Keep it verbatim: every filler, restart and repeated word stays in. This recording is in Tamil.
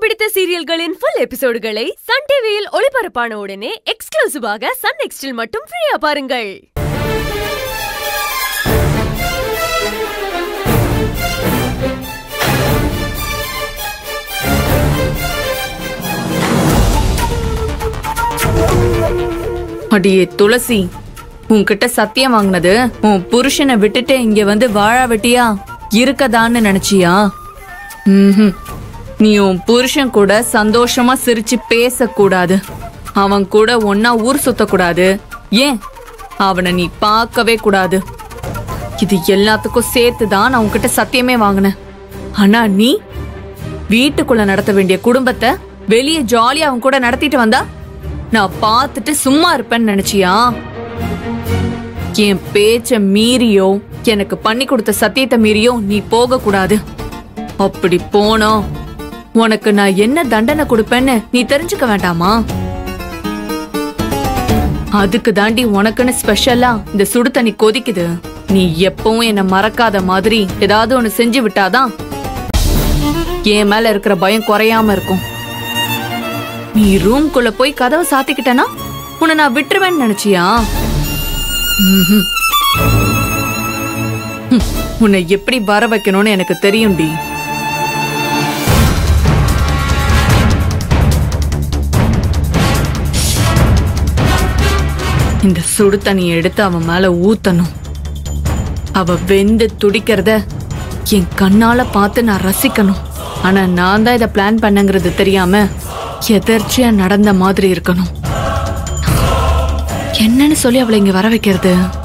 பிடித்த சீரியல்களின் ஃபுல் எபிசோடுகளை சன் டிவியில் ஒளிபரப்பான உடனே எக்ஸ்க்ளூசிவாக சன் நெக்ஸ்டில் மட்டும் ஃப்ரீயா பாருங்கள். அடியே துளசி, உன்கிட்ட சத்தியம் வாங்கினது உன் புருஷனை விட்டுட்டு இங்க வந்து வாழா வெட்டியா இருக்கதான்னு நினைச்சியா? ம்ஹும். நீ உன் புருஷன் கூட சந்தோஷமா சிரிச்சு பேசக்கூடாது, அவன் கூட ஒன்னா ஊர் சுத்தக்கூடாது, ஏன் அவனை நீ பார்க்கவே கூடாது. இது எல்லாத்துக்கும் சேர்த்துதான் நான் உன்கிட்ட சத்தியமே வாங்கினேன். ஆனா நீ வீட்டுக்குள்ள நடத்த வேண்டிய குடும்பத்தை வெளியே ஜாலியா அவன் கூட நடத்திட்டு வந்தா நான் பார்த்துட்டு சும்மா இருப்பேன்னு நினைச்சியா? என் பேச்ச மீறியோ எனக்கு பண்ணி கொடுத்த சத்தியத்தை மீறியோ நீ போக கூடாது. அப்படி போனோ உனக்கு நான் என்ன தண்டனை கொடுப்பேன்னு நீ தெரிஞ்சுக்க வேண்டாமா? அதுக்கு தாண்டி உனக்குன்னு ஸ்பெஷலா இந்த சுடு தண்ணி கொதிக்குது. நீ எப்பவும் என்ன மறக்காத மாதிரி ஏதாவது ஒண்ணு செஞ்சு விட்டாதான் என் மேல இருக்கிற பயம் குறையாம இருக்கும். நீ ரூம்குள்ள போய் கதவை சாத்திக்கிட்டனா உன்னை நான் விட்டுருவேன்னு நினைச்சியா? உன்னை எப்படி வர வைக்கணும்னு எனக்கு தெரியும்டி. இந்த சுடு தண்ணியை எடுத்து அவன் மேல ஊத்தணும். அவ வெந்து துடிக்கிறத என் கண்ணால பார்த்து நான் ரசிக்கணும். ஆனா நான் தான் இதை பிளான் பண்ணங்கிறது தெரியாம எதர்ச்சியா நடந்த மாதிரி இருக்கணும். என்னன்னு சொல்லி அவளை இங்க வர வைக்கிறது?